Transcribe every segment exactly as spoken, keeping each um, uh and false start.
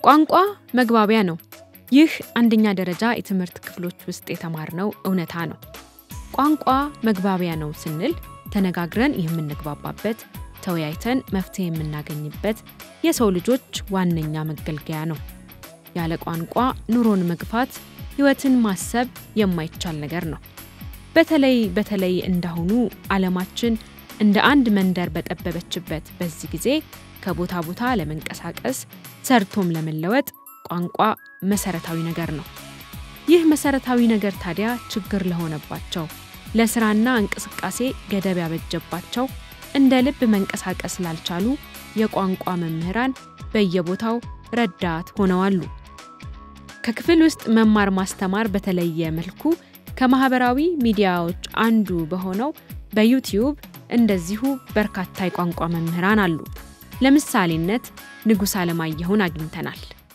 ቋንቋ መግባቢያ ነው። ይህ አንደኛ ደረጃ የትምህርት ክፍሎች ውስጥ የተማርነው እውነታ ነው። ቋንቋ መግባቢያ ነው ስንል ተነጋግረን የምንግባባበት ተወያይተን መፍትሄ የምናገኝበት የሰው ልጆች ዋነኛ መገልገያ ነው። ያለ ቋንቋ ኑሮን መግፋት ህይወትን ማሰብ የማይቻል ነገር ነው። በተለይ በተለይ እንደሆኑ ዓለማችን እንደ አንድ መንደር በጠበበችበት በዚህ ጊዜ ከቦታ ቦታ ለመንቀሳቀስ ሰርቶም ለመለወጥ ቋንቋ መሰረታዊ ነገር ነው። ይህ መሰረታዊ ነገር ታዲያ ችግር ለሆነባቸው ለስራና እንቅስቃሴ ገደብ ያበጀባቸው እንደ ልብ መንቀሳቀስ ላልቻሉ የቋንቋ መምህራን በየቦታው ረዳት ሆነዋል። ከክፍል ውስጥ መማር ማስተማር በተለየ መልኩ ከማህበራዊ ሚዲያዎች አንዱ በሆነው በዩቲዩብ እንደዚሁ በርካታ የቋንቋ መምህራን አሉ። ለምሳሌነት ንጉስ አለማየሁን አግኝተናል።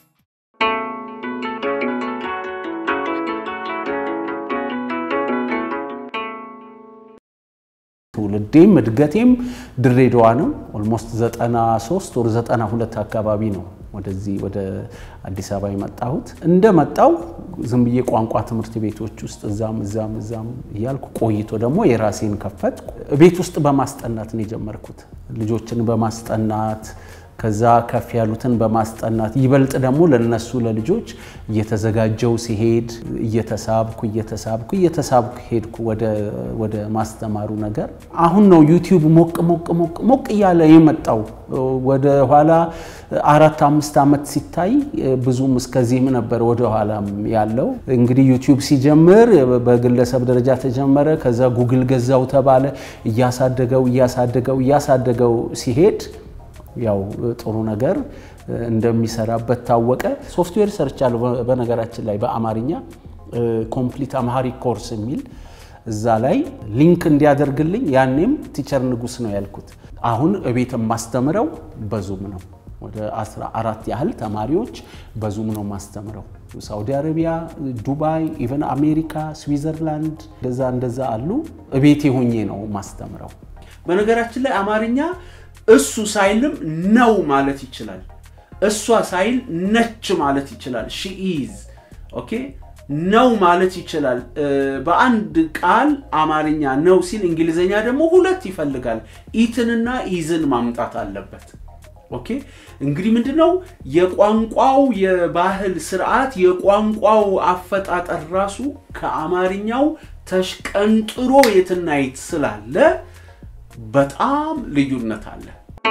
ትውልዴም እድገቴም ድሬዳዋ ነው። ኦልሞስት ዘጠና ሶስት ወር ዘጠና ሁለት አካባቢ ነው ወደዚህ ወደ አዲስ አበባ የመጣሁት። እንደመጣው ዝም ብዬ ቋንቋ ትምህርት ቤቶች ውስጥ እዛም እዛም እዛም ያልኩ ቆይቶ ደግሞ የራሴን ከፈት ቤት ውስጥ በማስጠናት ነው የጀመርኩት። ልጆችን በማስጠናት ከዛ ከፍ ያሉትን በማስጠናት ይበልጥ ደግሞ ለነሱ ለልጆች እየተዘጋጀው ሲሄድ እየተሳብኩ እየተሳብኩ እየተሳብኩ ሄድኩ ወደ ወደ ማስተማሩ ነገር። አሁን ነው ዩቲዩብ ሞቅ ሞቅ ሞቅ ሞቅ ያለ የመጣው። ወደ ኋላ አራት አምስት አመት ሲታይ ብዙም እስከዚህም ነበር ወደ ኋላም ያለው። እንግዲህ ዩቲዩብ ሲጀምር በግለሰብ ደረጃ ተጀመረ። ከዛ ጉግል ገዛው ተባለ። እያሳደገው እያሳደገው እያሳደገው ሲሄድ ያው ጥሩ ነገር እንደሚሰራበት ታወቀ። ሶፍትዌር ሰርቻለሁ በነገራችን ላይ በአማርኛ ኮምፕሊት አምሃሪክ ኮርስ የሚል እዛ ላይ ሊንክ እንዲያደርግልኝ ያኔም ቲቸር ንጉስ ነው ያልኩት። አሁን እቤት ማስተምረው በዙም ነው። ወደ አስራ አራት ያህል ተማሪዎች በዙም ነው ማስተምረው። ሳውዲ አረቢያ፣ ዱባይ፣ ኢቨን አሜሪካ፣ ስዊዘርላንድ እንደዛ እንደዛ አሉ። እቤቴ ሆኜ ነው ማስተምረው። በነገራችን ላይ አማርኛ እሱ ሳይልም ነው ማለት ይችላል። እሷ ሳይል ነች ማለት ይችላል። she is okay ነው ማለት ይችላል። በአንድ ቃል አማርኛ ነው ሲል እንግሊዘኛ ደግሞ ሁለት ይፈልጋል። ኢትንና ኢዝን ማምጣት አለበት። ኦኬ እንግዲህ ምንድነው የቋንቋው የባህል ስርዓት የቋንቋው አፈጣጠር ራሱ ከአማርኛው ተሽቀንጥሮ የትናይት ስላለ በጣም ልዩነት አለ።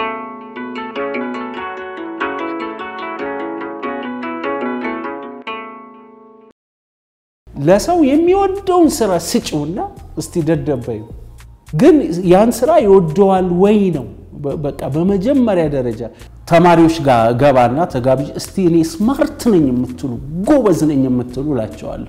ለሰው የሚወደውን ስራ ስጪውና እስቲ ደደበዩ ግን ያን ስራ ይወደዋል ወይ ነው በቃ በመጀመሪያ ደረጃ። ተማሪዎች ጋር ገባና ተጋብዥ እስቲ እኔ ስማርት ነኝ የምትሉ ጎበዝ ነኝ የምትሉ ላቸዋለሁ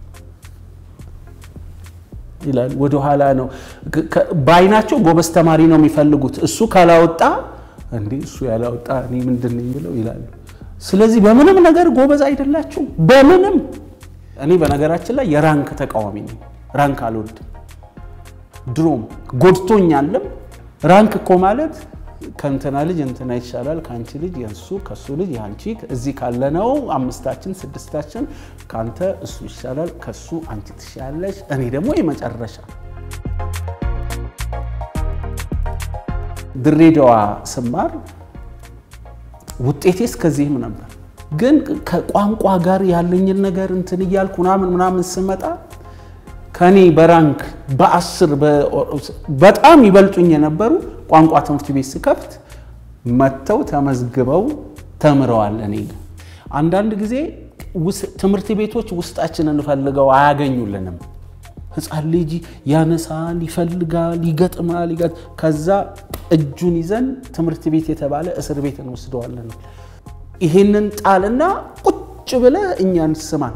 ይላል። ወደ ኋላ ነው ባይናቸው ጎበዝ ተማሪ ነው የሚፈልጉት። እሱ ካላወጣ እንዴ እሱ ያላወጣ እኔ ምንድነኝ ብለው ይላሉ። ስለዚህ በምንም ነገር ጎበዝ አይደላችሁ በምንም። እኔ በነገራችን ላይ የራንክ ተቃዋሚ ነኝ። ራንክ አልወድም። ድሮም ጎድቶኛልም። ራንክ እኮ ማለት ከንተና ልጅ እንተና ይሻላል ካንቺ ልጅ ያንሱ ከሱ ልጅ ያንቺ እዚህ ካለነው አምስታችን ስድስታችን ካንተ እሱ ይሻላል ከሱ አንቺ ትሻለሽ እኔ ደግሞ የመጨረሻ። ድሬዳዋ ስማር ውጤቴስ ከዚህም ነበር። ግን ከቋንቋ ጋር ያለኝን ነገር እንትን ይያልኩ ምናምን ምናምን ስመጣ ከኔ በራንክ በአስር በጣም ይበልጡኝ የነበሩ ቋንቋ ትምህርት ቤት ስከፍት መተው ተመዝግበው ተምረዋል። እኔ አንዳንድ ጊዜ ትምህርት ቤቶች ውስጣችንን ፈልገው አያገኙልንም። ህፃን ልጅ ያነሳል ይፈልጋል ይገጥማል ይገጥ ከዛ እጁን ይዘን ትምህርት ቤት የተባለ እስር ቤት እንወስደዋለን። ይሄንን ጣልና ቁጭ ብለ እኛን ስማን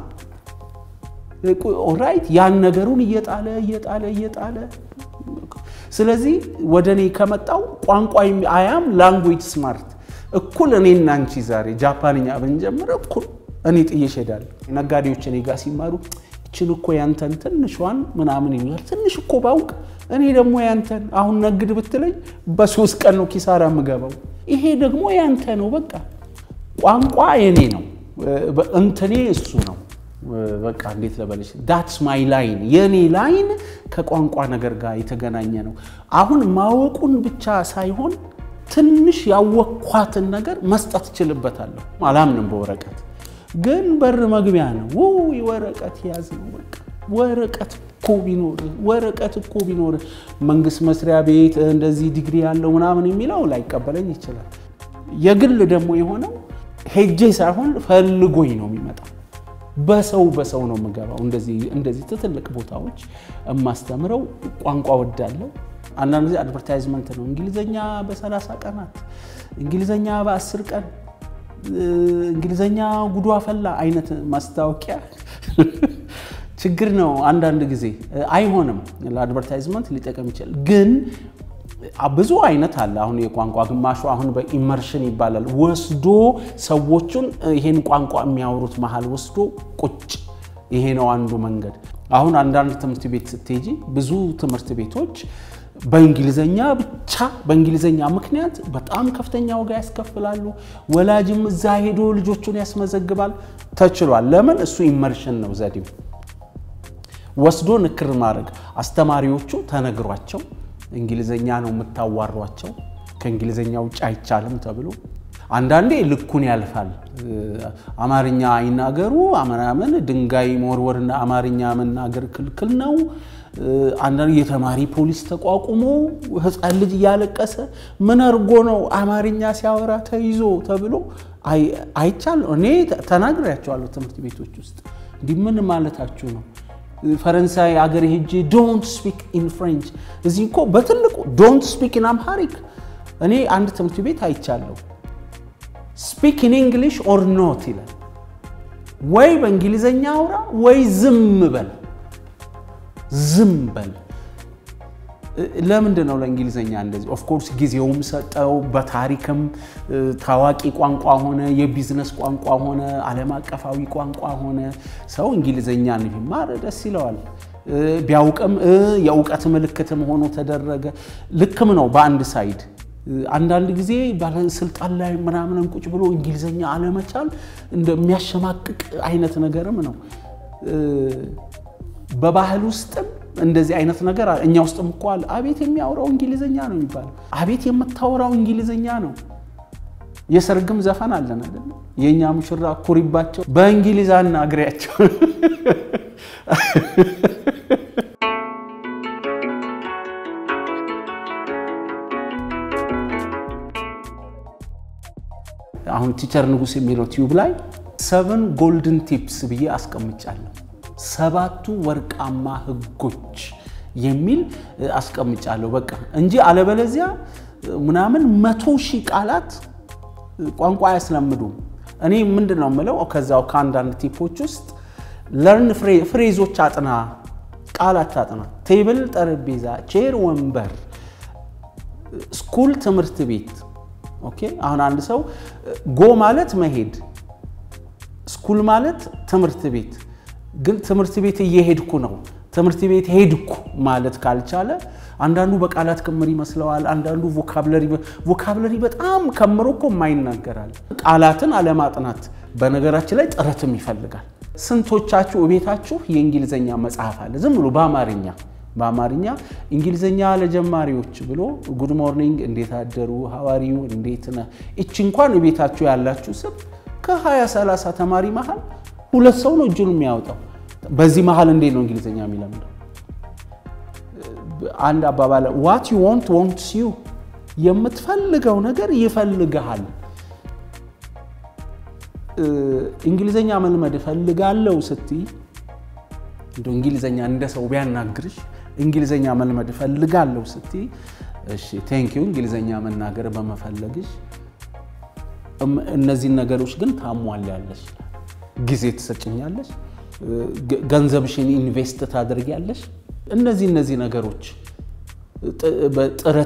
ኦራይት ያን ነገሩን እየጣለ እየጣለ እየጣለ ስለዚህ ወደኔ ከመጣው ቋንቋ አያም ላንጉዌጅ ስማርት እኩል እኔና አንቺ ዛሬ ጃፓንኛ ብንጀምር እኩል እኔ ጥዬሽ ሄዳለሁ። ነጋዴዎች እኔ ጋር ሲማሩ እቺን እኮ ያንተን ትንሿን ምናምን ይላል ትንሽ እኮ ባውቅ እኔ ደግሞ ያንተን አሁን ነግድ ብትለኝ በሶስት ቀን ነው ኪሳራ ምገባው። ይሄ ደግሞ ያንተ ነው በቃ ቋንቋ የኔ ነው እንትኔ እሱ ነው በቃ እንዴት ለበለሽ that's my line የኔ ላይን ከቋንቋ ነገር ጋር የተገናኘ ነው አሁን ማወቁን ብቻ ሳይሆን ትንሽ ያወቅኳትን ነገር መስጠት ይችላልበታለሁ አላምንም በወረቀት ግን በር መግቢያ ነው ወይ ወረቀት ያዝ ነው በቃ ወረቀት እኮ ቢኖር ወረቀት እኮ ቢኖር መንግስት መስሪያ ቤት እንደዚህ ዲግሪ ያለው ምናምን የሚለው ላይቀበለኝ ይችላል የግል ደግሞ የሆነው ሄጄ ሳይሆን ፈልጎኝ ነው የሚመጣው በሰው በሰው ነው የምገባው እንደዚህ እንደዚህ ትልቅ ቦታዎች ማስተምረው ቋንቋ ወዳለው አንዳንድ ጊዜ አድቨርታይዝመንት ነው እንግሊዘኛ በ30 ቀናት እንግሊዘኛ በ10 ቀን እንግሊዘኛ ጉዱ አፈላ አይነት ማስታወቂያ ችግር ነው አንዳንድ ጊዜ አይሆንም ለአድቨርታይዝመንት ሊጠቀም ይችላል ግን ብዙ አይነት አለ አሁን የቋንቋ ግማሹ አሁን በኢመርሽን ይባላል ወስዶ ሰዎችን ይሄን ቋንቋ የሚያወሩት መሃል ወስዶ ቁጭ ይሄ ነው አንዱ መንገድ አሁን አንዳንድ ትምህርት ቤት ስትሄጂ ብዙ ትምህርት ቤቶች በእንግሊዘኛ ብቻ በእንግሊዘኛ ምክንያት በጣም ከፍተኛ ዋጋ ያስከፍላሉ ወላጅም እዛ ሄዶ ልጆቹን ያስመዘግባል ተችሏል ለምን እሱ ኢመርሽን ነው ዘዴው ወስዶ ንክር ማድረግ አስተማሪዎቹ ተነግሯቸው እንግሊዘኛ ነው የምታዋሯቸው ከእንግሊዘኛ ውጭ አይቻልም ተብሎ አንዳንዴ ልኩን ያልፋል አማርኛ አይናገሩ አማራምን ድንጋይ ሞርወርና አማርኛ መናገር ክልክል ነው አንዳንዴ የተማሪ ፖሊስ ተቋቁሞ ህፃን ልጅ ያለቀሰ ምን አርጎ ነው አማርኛ ሲያወራ ተይዞ ተብሎ አይ አይቻል እኔ ተናግሬያቸዋለሁ ትምህርት ቤቶች ውስጥ እንዲህ ምን ማለታችሁ ነው ፈረንሳይ አገር ሄጄ don't speak in French እዚህ እኮ በትልቁ don't speak in Amharic እኔ አንድ ትምህርት ቤት አይቻለሁ speak in English or not ይላል ወይ በእንግሊዘኛ አውራ ወይ ዝም በል ዝም በል ለምን ነው ለእንግሊዘኛ እንደዚህ ኦፍ ኮርስ ጊዜውም ሰጠው በታሪክም ታዋቂ ቋንቋ ሆነ የቢዝነስ ቋንቋ ሆነ ዓለም አቀፋዊ ቋንቋ ሆነ ሰው እንግሊዘኛ ነው ይማር ደስ ይለዋል ቢያውቅም የእውቀት ምልክትም ሆኖ ተደረገ ልክም ነው በአንድ ሳይድ አንዳንድ ጊዜ ባለስልጣን ላይ ምናምን ቁጭ ብሎ እንግሊዘኛ አለመቻል እንደሚያሸማቅቅ አይነት ነገርም ነው በባህል ውስጥም እንደዚህ አይነት ነገር እኛ ውስጥም እንኳን አቤት የሚያወራው እንግሊዘኛ ነው የሚባል አቤት የምታወራው እንግሊዘኛ ነው የሰርግም ዘፈን አለን አይደል የኛ ሙሽራ ኩሪባቸው በእንግሊዛና አግሪያቸው አሁን ቲቸር ንጉስ የሚለው ቲዩብ ላይ seven golden tips ብዬ አስቀምጫለሁ ሰባቱ ወርቃማ ህጎች የሚል አስቀምጫለሁ በቃ እንጂ አለበለዚያ ምናምን መቶ ሺህ ቃላት ቋንቋ ያስለምዱ እኔ ምንድነው የምለው ከዛው ካንዳንድ ቲፖች ውስጥ learn phraseዎች አጥና ቃላት አጥና ቴብል ጠረጴዛ ቼር ወንበር ስኩል ትምህርት ቤት ኦኬ አሁን አንድ ሰው ጎ ማለት መሄድ ስኩል ማለት ትምህርት ቤት ግን ትምህርት ቤት እየሄድኩ ነው ትምህርት ቤት ሄድኩ ማለት ካልቻለ አንዳንዱ በቃላት ክምር ይመስለዋል አንዳንዱ ቮካብለሪ ቮካብለሪ በጣም ከምሮኮ ማይናገራል ቃላትን አለማጥናት በነገራችን ላይ ጥረትም ይፈልጋል ስንቶቻችሁ ቤታችሁ የእንግሊዘኛ መጽሐፍ አለ ዝም ብሎ በአማርኛ በአማርኛ እንግሊዘኛ ለጀማሪዎች ብሎ ጉድ ሞርኒንግ እንዴት አደሩ ሃዋሪዩ እንዴት ነህ እቺ እንኳን ቤታችሁ ያላችሁ ስብ ከ20 30 ተማሪ መሃል ሁለት ሰው ነው እጁን የሚያወጣው በዚህ መሃል እንዴት ነው እንግሊዘኛ የሚለምደው አንድ አባባለ what you want wants you የምትፈልገው ነገር ይፈልጋል እንግሊዘኛ መልመድ ፈልጋለሁ ስትይ እንደ እንግሊዘኛ እንደ ሰው ቢያናግርሽ እንግሊዘኛ መልመድ ፈልጋለሁ ስትይ እሺ thank you እንግሊዘኛ መናገር በመፈለግሽ እነዚህ ነገሮች ግን ታሟላለሽ ጊዜ ተሰጭኛለሽ ገንዘብሽን ኢንቨስት ታደርጊያለሽ እነዚህ እነዚህ ነገሮች በጥረት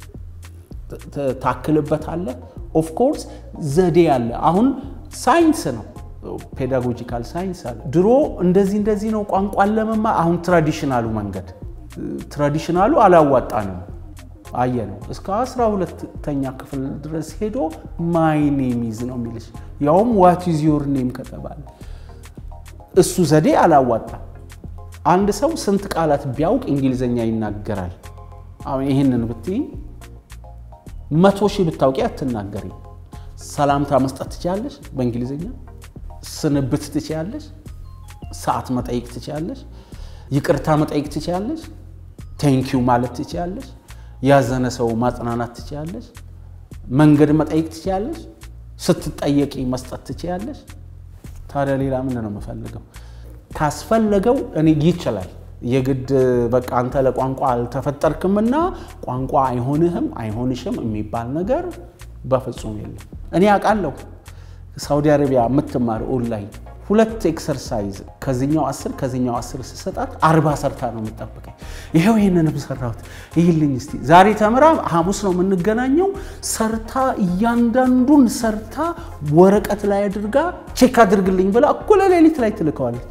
ታክልበታለ ኦፍ ኮርስ ዘዴ ያለ አሁን ሳይንስ ነው ፔዳጎጂካል ሳይንስ አለ ድሮ እንደዚህ እንደዚህ ነው ቋንቋ ለመማ አሁን ትራዲሽናሉ መንገድ ትራዲሽናሉ አላዋጣንም አየነው እስከ አስራ ሁለተኛ ክፍል ድረስ ሄዶ my name is ነው የሚልሽ ያውም what is your name ከተባለ እሱ ዘዴ አላዋጣ አንድ ሰው ስንት ቃላት ቢያውቅ እንግሊዘኛ ይናገራል አሁን ይሄንን ብትይ መቶ ሺህ ብታውቂ አትናገሪ ሰላምታ መስጠት ትችያለሽ በእንግሊዘኛ ስንብት ትችያለሽ ሰዓት መጠየቅ ትችያለሽ ይቅርታ መጠየቅ ትችያለሽ thank you ማለት ትችያለሽ ያዘነ ሰው ማጽናናት ትችያለሽ መንገድ መጠየቅ ትችያለሽ ስትጠየቂ መስጠት ትችያለሽ ታዲያ ሌላ ምን ነው መፈልገው ካስፈልገው እኔ ይችላል የግድ በቃ አንተ ለቋንቋ አልተፈጠርክምና ቋንቋ አይሆንህም አይሆንሽም የሚባል ነገር በፍጹም የለም እኔ አቃለሁ ሳውዲ አረቢያ ምትማር ኦንላይን ሁለት ኤክሰርሳይዝ ከዚህኛው አስር ከዚህኛው አስር ሲሰጣት አርባ ሰርታ ነው የምትጠብቀኝ ይሄው ይሄንን በሰራሁት ይልኝ እስቲ ዛሬ ተምራ ሐሙስ ነው የምንገናኘው ሰርታ እያንዳንዱን ሰርታ ወረቀት ላይ አድርጋ ቼክ አድርግልኝ ብላ እኩለ ሌሊት ላይ ትልከዋለች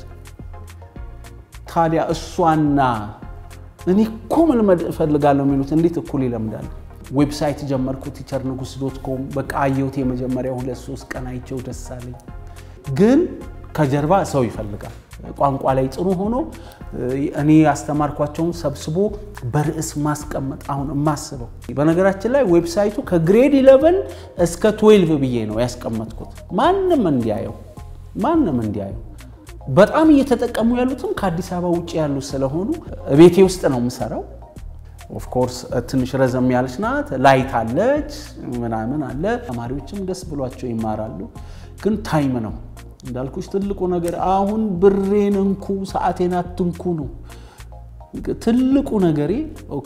ታዲያ እሷና እኔ እኮ መልመድ እፈልጋለሁ የሚሉት እንዴት እኩል ይለምዳል ዌብሳይት ጀመርኩ teacher nugus dot com በቃ አየሁት የመጀመሪያው ሁለት ሶስት ቀን አይቼው ደስ አለኝ ግን ከጀርባ ሰው ይፈልጋል ቋንቋ ላይ ጥሩ ሆኖ እኔ ያስተማርኳቸውን ሰብስቦ በርዕስ ማስቀመጥ አሁን ማስበው በነገራችን ላይ ዌብሳይቱ ከግሬድ eleven እስከ twelve ብዬ ነው ያስቀመጥኩት ማንንም እንዲያየው ማንንም እንዲያየው በጣም እየተጠቀሙ ያሉትም ከአዲስ አበባ ውጪ ያሉ ስለሆኑ ቤቴ ውስጥ ነው የምሰራው of course ትንሽ ረዘም ያለች ናት ላይት አለች ምናምን አለ ተማሪዎችም ደስ ብሏቸው ይማራሉ ግን ታይም ነው እንዳልኩሽ ትልቁ ነገር አሁን ብሬን እንኩ ሰዓቴን አትንኩ ነው ትልቁ ነገሬ ኦኬ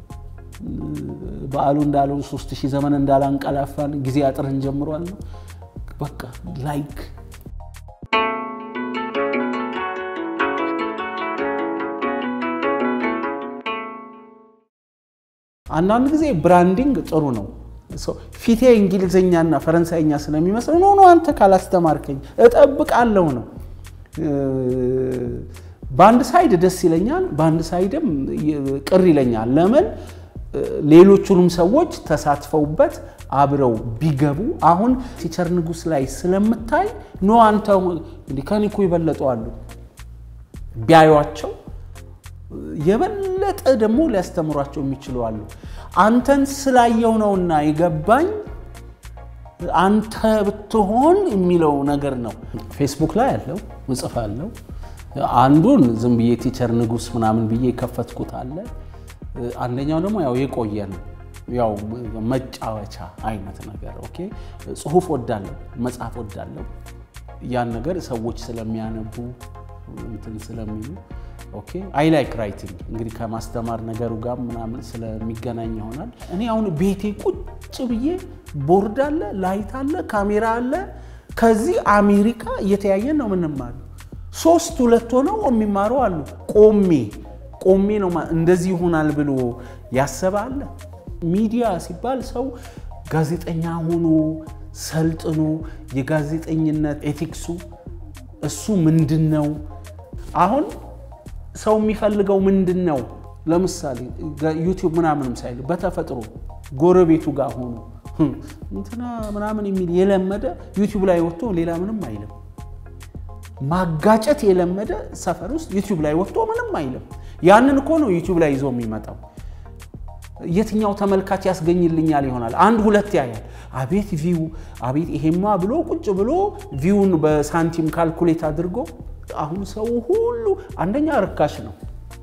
ባሉ እንዳለው ሶስት ሺህ ዘመን እንዳላንቀላፋን ጊዜ አጥረን ጀምሯል በቃ ላይክ አንዳንድ ጊዜ ብራንዲንግ ጥሩ ነው ሶ ፊቴ እንግሊዘኛና ፈረንሳይኛ ስለሚመስል ነው ነው አንተ ካላስተማርከኝ እጠብቃለሁ ነው ባንድ ሳይድ ደስ ይለኛል ባንድ ሳይድም ቅር ይለኛል ለምን ሌሎቹንም ሰዎች ተሳትፈውበት አብረው ቢገቡ አሁን ቲቸር ንጉስ ላይ ስለምታይ ነው አንተ ሊካኒኩ ይበለጣሉ ቢያዩአቸው የበለጠ ደሞ ሊያስተምሯቸው የሚችሉ አሉ አንተን ስላየው ነውና ይገባኝ አንተ ብትሆን የሚለው ነገር ነው ፌስቡክ ላይ ያለው ምጽፋለሁ አንዱን ዝም ብዬ ቲቸር ንጉስ ምናምን ብዬ ከፈትኩት አለ አንደኛው ደግሞ ያው የቆየ ነው ያው መጫወቻ አይነት ነገር ኦኬ ጽሁፍ ወዳለው መጽሐፍ ወዳለው ያን ነገር ሰዎች ስለሚያነቡ እንትን ስለሚሉ ኦኬ አይ ላይክ ራይቲንግ እንግዲህ ከማስተማር ነገሩ ጋር ምናምን ስለሚገናኝ ይሆናል እኔ አሁን ቤቴ ቁጭ ብዬ ቦርድ አለ ላይት አለ ካሜራ አለ ከዚህ አሜሪካ እየተያየን ነው ምንማር ሶስት ሁለት ሆነው የሚማሩ አሉ ቆሜ ቆሜ ነው እንደዚህ ይሆናል ብሎ ያሰባል ሚዲያ ሲባል ሰው ጋዜጠኛ ሆኖ ሰልጥኖ የጋዜጠኝነት ኤቲክሱ እሱ ምንድነው አሁን ሰው የሚፈልገው ምንድነው ለምሳሌ ዩቲዩብ ምናምንም ሳይል በተፈጥሮ ጎረቤቱ ጋር ሆኖ እንትና ምናምን የሚል የለመደ ዩቲዩብ ላይ ወጥቶ ሌላ ምንም አይልም ማጋጨት የለመደ ሰፈር ውስጥ ዩቲዩብ ላይ ወጥቶ ምንም አይልም ያንን እኮ ነው ዩቲዩብ ላይ ይዞ የሚመጣው የትኛው ተመልካች ያስገኝልኛል ይሆናል አንድ ሁለት ያያል አቤት ቪው አቤት ይሄማ ብሎ ቁጭ ብሎ ቪውን በሳንቲም ካልኩሌት አድርጎ አሁን ሰው ሁሉ አንደኛ ርካሽ ነው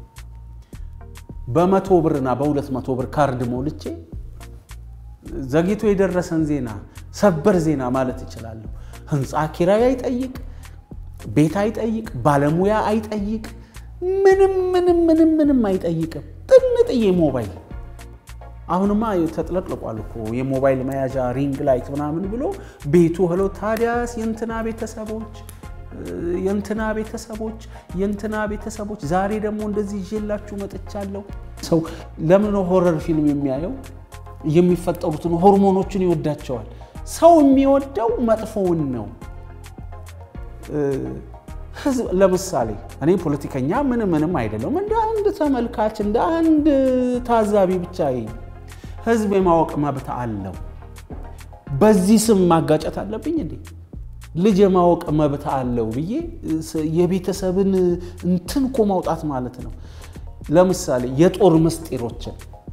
በመቶ ብርና በሁለት መቶ ብር ካርድ ሞልቼ ዘግይቶ የደረሰን ዜና ሰበር ዜና ማለት ይችላል ህንጻ ኪራይ አይጠይቅ ቤት አይጠይቅ ባለሙያ አይጠይቅ ምንም ምንም ምንም ምንም አይጠይቅም ጥንጥዬ ሞባይል አሁንማ ተጥለቅልቋል እኮ የሞባይል መያዣ ሪንግ ላይት ምናምን ብሎ ቤቱ ሄሎ ታዲያስ የንትና ቤተሰቦች የንትና ቤተሰቦች የንትና ቤተሰቦች ዛሬ ደግሞ እንደዚህ ይዤላችሁ መጥቻለሁ ሰው ለምን ነው ሆረር ፊልም የሚያየው የሚፈጠሩትን ሆርሞኖችን ይወዳቸዋል ሰው የሚወደው መጥፎውን ነው ለምሳሌ እኔ ፖለቲከኛ ምን ምንም አይደለም እንደ አንድ ተመልካች እንደ አንድ ታዛቢ ብቻ ህዝብ የማወቅ መብት አለው በዚህ ስም ማጋጨት አለብኝ እንዴ ልጅ የማወቅ መብት አለው ብዬ የቤተሰብን እንትን ኮ ማውጣት ማለት ነው ለምሳሌ የጦር ምስጢሮችን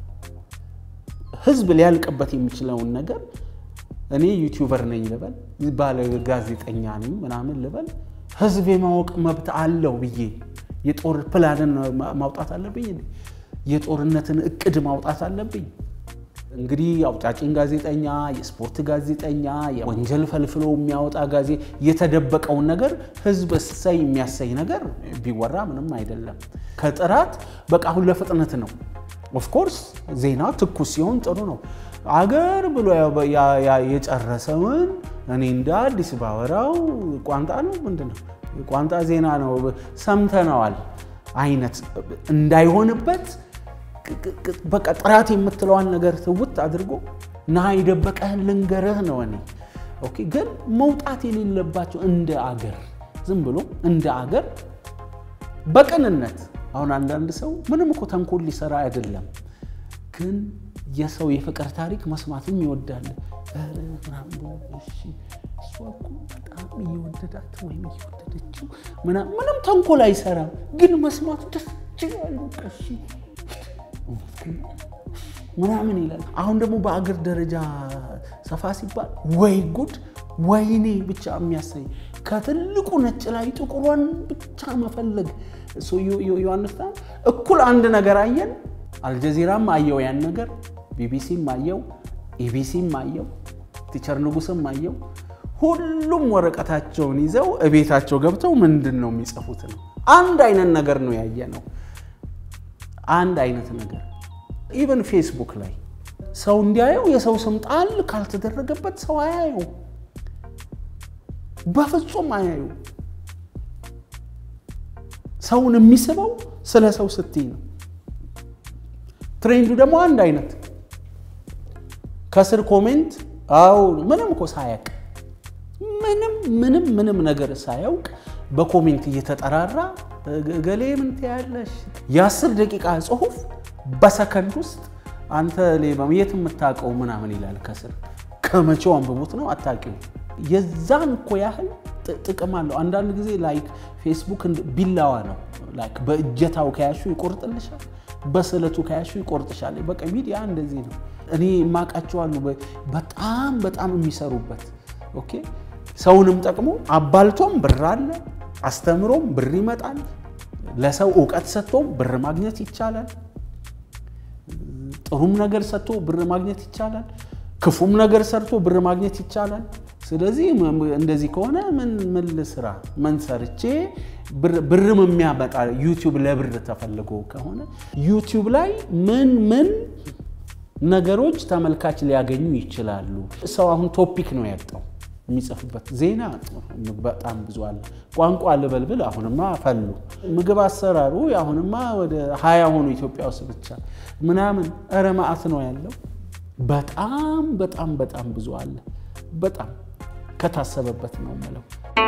ህዝብ ሊያልቅበት የሚችለውን ነገር እኔ ዩቲዩበር ነኝ ልበል ባለ ጋዜጠኛ ነኝ ምናምን ልበል ህዝብ የማወቅ መብት አለው ብዬ የጦር ፕላንን ማውጣት አለብኝ እንዴ የጦርነትን እቅድ ማውጣት አለብኝ እንግዲህ አውጣጭን ጋዜጠኛ የስፖርት ጋዜጠኛ የወንጀል ፈልፍሎ የሚያወጣ ጋዜ የተደበቀው ነገር ህዝብ እሰይ የሚያሰይ ነገር ቢወራ ምንም አይደለም ከጥራት በቃ ሁሉ ለፍጥነት ነው ኦፍ ኮርስ ዜና ትኩስ ሲሆን ጥሩ ነው አገር ብሎ ያ የጨረሰውን እኔ እንደ አዲስ ባወራው ቋንጣ ነው ምንድነው ቋንጣ ዜና ነው ሰምተናል አይነት እንዳይሆንበት በቃ ጥራት የምትለዋን ነገር ትውት አድርጎ ና ይደበቀህን ልንገርህ ነው እኔ ኦኬ ግን መውጣት የሌለባቸው እንደ አገር ዝም ብሎ እንደ አገር በቀንነት አሁን አንዳንድ ሰው ምንም እኮ ተንኮል ሊሰራ አይደለም ግን የሰው የፍቅር ታሪክ መስማትም ይወዳል እሺ እሱ እኮ በጣም ይወደዳት ወይ ይወደደችው ምንም ተንኮል አይሰራም ግን መስማት ደስ ይላል እሺ ምናምን ይላል አሁን ደግሞ በአገር ደረጃ ሰፋ ሲባል ወይ ጉድ ወይኔ ብቻ የሚያሳይ ከትልቁ ነጭ ላይ ጥቁሯን ብቻ መፈለግ ሶ ዩ ዩ አንደርስታንድ እኩል አንድ ነገር አየን አልጀዚራም አየው ያን ነገር ቢቢሲም አየው ኢቢሲም አየው ቲቸር ንጉስም አየው ሁሉም ወረቀታቸውን ይዘው እቤታቸው ገብተው ምንድነው የሚጽፉት ነው አንድ አይነት ነገር ነው ያየነው አንድ አይነት ነገር ኢቭን ፌስቡክ ላይ ሰው እንዲያየው የሰው ስም ጣል ካልተደረገበት ሰው አያየው በፍጹም አያየው ሰውን የሚስበው ስለ ሰው ስትይ ነው ትሬንዱ ደግሞ አንድ አይነት ከስር ኮሜንት አው ምንም እኮ ሳያቅ ምንም ምንም ምንም ነገር ሳያውቅ በኮሜንት እየተጠራራ ገሌ ምን ትያለሽ የ10 ደቂቃ ጽሁፍ በሰከንድ ውስጥ አንተ ለማም የት የምታቀው ምናምን ይላል ከስር ከመቼው አንብቡት ነው አታቂው የዛን እኮ ያህል ጥቅም አለው አንዳንድ ጊዜ ላይክ ፌስቡክ ቢላዋ ነው ላይክ በእጀታው ካያሹ ይቆርጥልሻል በሰለቱ ካያሹ ይቆርጥሻል በቃ ሚዲያ እንደዚህ ነው እኔ ማቃቸው አሉ በጣም በጣም የሚሰሩበት ኦኬ ሰውንም ጠቅሞ አባልቶም ብር አለ አስተምሮም ብር ይመጣል ለሰው ዕውቀት ሰጥቶም ብር ማግኘት ይቻላል ጥሩም ነገር ሰጥቶ ብር ማግኘት ይቻላል ክፉም ነገር ሰርቶ ብር ማግኘት ይቻላል ስለዚህ እንደዚህ ከሆነ ምን ምን ለስራ ምን ሰርቼ ብርም የሚያመጣ ዩቲዩብ ለብር ተፈልጎ ከሆነ ዩቲዩብ ላይ ምን ምን ነገሮች ተመልካች ሊያገኙ ይችላሉ ሰው አሁን ቶፒክ ነው ያጣው የሚጽፍበት ዜና በጣም ብዙ አለ ቋንቋ ለበልብል አሁንማ ፈሉ ምግብ አሰራሩ አሁንማ ወደ ሃያ ሆኖ ኢትዮጵያ ውስጥ ብቻ ምናምን አረማአት ነው ያለው በጣም በጣም በጣም ብዙ አለ በጣም ከታሰበበት ነው ማለት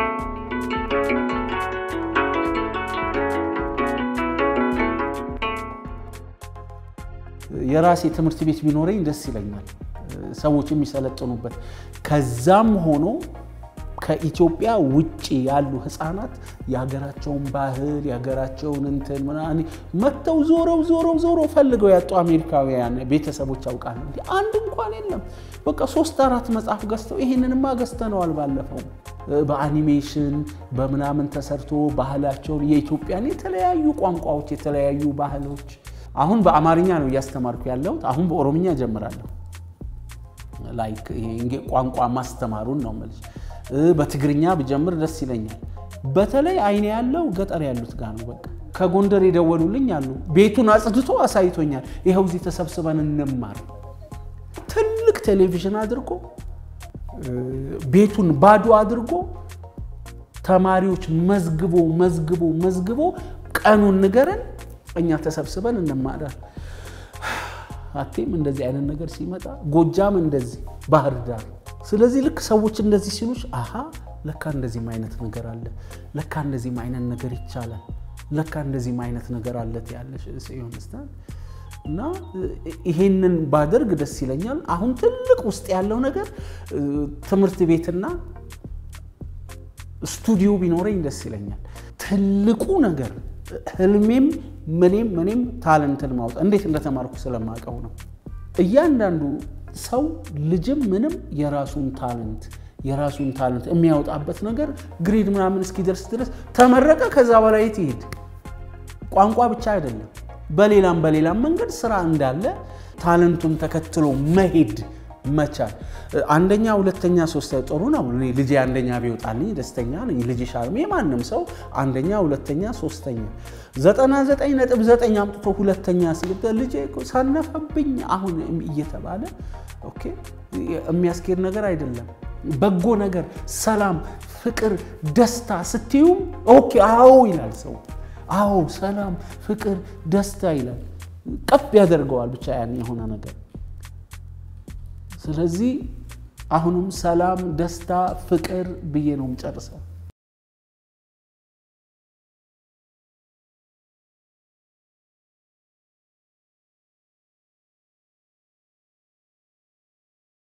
የራሴ ትምህርት ቤት ቢኖረኝ ደስ ይለኛል ሰዎች የሚሰለጥኑበት ከዛም ሆኖ ከኢትዮጵያ ውጪ ያሉ ህፃናት ያገራቸውን ባህል ያገራቸውን እንትን ምናምን መተው ዞረው ዞረው ዞረው ፈልገው ያጡ አሜሪካውያን ቤተሰቦች አውቃለሁ እንዴ አንድ እንኳን የለም በቃ ሶስት አራት መጽሐፍ ገዝተው ይሄንንማ ገዝተነዋል ባለፈው በአኒሜሽን በመናምን ተሰርቶ ባህላቸው የኢትዮጵያን የተለያዩ ቋንቋዎች የተለያዩ ባህሎች አሁን በአማርኛ ነው ያስተማርኩ ያለው አሁን በኦሮምኛ ጀምራለሁ ላይክ ይሄ ቋንቋ ማስተማሩን ነው ማለት በትግርኛ በጀምር ደስ ይለኛል በተለይ አይኔ ያለው ገጠር ያሉት ጋር ነው በቃ ከጎንደር ይደወሉልኝ አሉ ቤቱን አጽድቶ አሳይቶኛል ይሄው እዚህ ተሰብስበን እንማር ትልቅ ቴሌቪዥን አድርጎ ቤቱን ባዶ አድርጎ ተማሪዎች መዝግቦ መዝግቦ መዝግቦ ቀኑን ንገረን እኛ ተሰብስበን እንማራለን አቴም እንደዚህ አይነት ነገር ሲመጣ ጎጃም እንደዚህ ባህር ዳር ስለዚህ ልክ ሰዎች እንደዚህ ሲሉሽ አሃ ለካ እንደዚህ አይነት ነገር አለ ለካ እንደዚህ አይነት ነገር ይቻላል ለካ እንደዚህ አይነት ነገር አለ ያለሽ ሲሆንስታን እና ይሄንን ባደርግ ደስ ይለኛል አሁን ትልቅ ውስጥ ያለው ነገር ትምርት ቤትና ስቱዲዮ ቢኖረኝ ደስ ይለኛል ትልቁ ነገር ህልሜም ምንም ምንም ታለንትን ማውጣት እንዴት እንደተማርኩ ስለማቀው ነው እያንዳንዱ ሰው ልጅም ምንም የራሱን ታለንት የራሱን ታለንት የሚያወጣበት ነገር ግሬድ ምናምን እስኪደርስ ድረስ ተመረቀ ከዛ በላይ ይሄድ ቋንቋ ብቻ አይደለም በሌላም በሌላም መንገድ ስራ እንዳለ ታለንቱን ተከትሎ መሄድ መቻል አንደኛ ሁለተኛ ሶስተኛ ጥሩ ነው እኔ ልጅ አንደኛ ቢወጣልኝ ደስተኛ ነኝ ልጅ ሻርሜ ማንንም ሰው አንደኛ ሁለተኛ ሶስተኛ ዘጠና ዘጠኝ ነጥብ ዘጠኝ አምጥቶ ሁለተኛ ሲልተ ልጅ ሳነፈብኝ አሁን እየተባለ ኦኬ የሚያስኬድ ነገር አይደለም በጎ ነገር ሰላም ፍቅር ደስታ ስትዩ ኦኬ አዎ ይላል ሰው አዎ ሰላም ፍቅር ደስታ ይላል ቀፍ ያደርገዋል ብቻ ያን የሆነ ነገር ስለዚህ አሁንም ሰላም ደስታ ፍቅር ብዬ ነው የምጨርሰው